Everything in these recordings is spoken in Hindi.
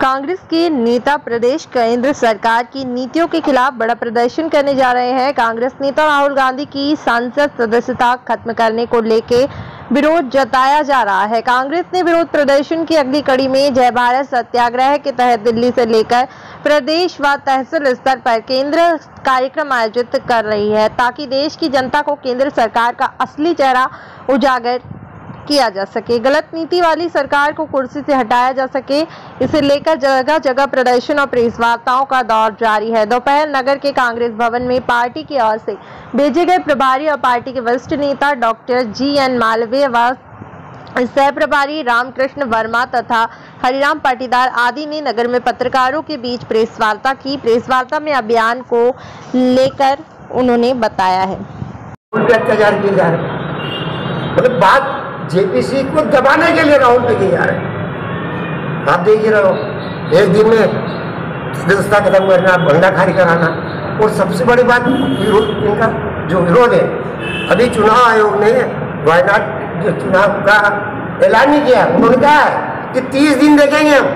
कांग्रेस के नेता प्रदेश केंद्र सरकार की नीतियों के खिलाफ बड़ा प्रदर्शन करने जा रहे हैं। कांग्रेस नेता राहुल गांधी की सांसद सदस्यता खत्म करने को लेकर विरोध जताया जा रहा है। कांग्रेस ने विरोध प्रदर्शन की अगली कड़ी में जय भारत सत्याग्रह के तहत दिल्ली से लेकर प्रदेश व तहसील स्तर पर केंद्र कार्यक्रम आयोजित कर रही है, ताकि देश की जनता को केंद्र सरकार का असली चेहरा उजागर किया जा सके, गलत नीति वाली सरकार को कुर्सी से हटाया जा सके। इसे लेकर जगह जगह प्रदर्शन और प्रेस वार्ताओं का दौर जारी है। दोपहर नगर के कांग्रेस भवन में पार्टी की ओर से भेजे गए प्रभारी और पार्टी के वरिष्ठ नेता डॉक्टर जी.एन. मालवीय व सह प्रभारी रामकृष्ण वर्मा तथा हरिराम पाटीदार आदि ने नगर में पत्रकारों के बीच प्रेस वार्ता की। प्रेस वार्ता में अभियान को लेकर उन्होंने बताया है, अत्याचार किए जा रहे, मतलब बात जेपीसी को दबाने के लिए राहुल पे किए जा रहे हैं। आप देख ही रहे हो, एक दिन में सदस्यता खत्म करना, भंडा खाली कराना, और सबसे बड़ी बात इनका जो विरोध है, अभी चुनाव आयोग ने वायनाड जो चुनाव का ऐलान नहीं किया। उन्होंने कहा है कि 30 दिन देखेंगे हम,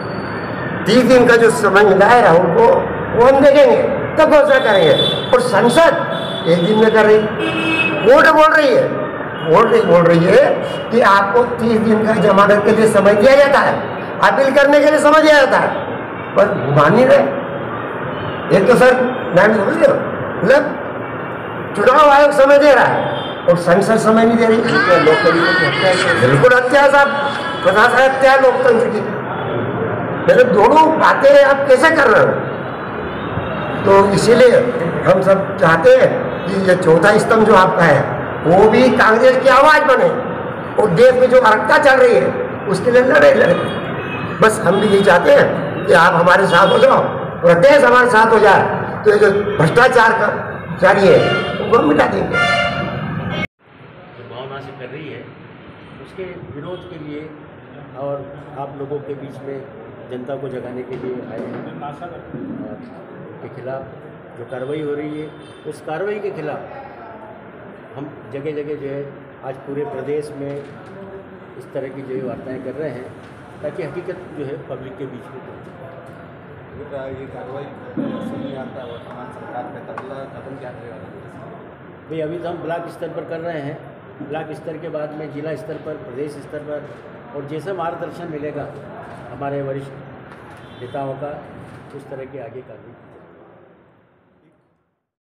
30 दिन का जो समय मिला है राहुल को वो हम देखेंगे, तब घोषणा करेंगे। और संसद एक दिन में कर रही, कोर्ट बोल रही है, बोल रही है कि आपको 30 दिन का जमानत के लिए समय दिया जाता है, अपील करने के लिए समय दिया जाता है, पर मान नहीं रहे। एक तो सर मैं समझ रहे हो, मतलब चुनाव आयोग समय दे रहा है और संसद समय नहीं दे रही। बिल्कुल हत्या साहब, प्रशासन हत्या लोकतंत्र की, मतलब दोनों बातें आप कैसे कर रहे हो? तो इसीलिए हम सब चाहते हैं कि ये चौथा स्तंभ जो आपका है वो भी कांग्रेस की आवाज बने, और देश में जो अराजकता चल रही है उसके लिए लड़े। बस हम भी यही चाहते हैं कि आप हमारे साथ हो जाओ और देश हमारे साथ हो जाए, तो ये जो भ्रष्टाचार का जारी है वो मिटा देंगे। भावना से कर रही है, उसके विरोध के लिए और आप लोगों के बीच में जनता को जगाने के लिए आए हैं। के खिलाफ जो कार्रवाई हो रही है, उस कार्रवाई के खिलाफ हम जगह जगह जो है आज पूरे प्रदेश में इस तरह की जो है वार्ताएँ कर रहे हैं, ताकि हकीकत जो है पब्लिक के बीच में पहुँचे। ये कार्रवाई नहीं आता वर्तमान सरकार पे कदम क्या करेगा भाई? अभी तो हम ब्लॉक स्तर पर कर रहे हैं, ब्लॉक स्तर के बाद में जिला स्तर पर, प्रदेश स्तर पर, और जैसा मार्गदर्शन मिलेगा हमारे वरिष्ठ नेताओं का, उस तरह की आगे कार्रवाई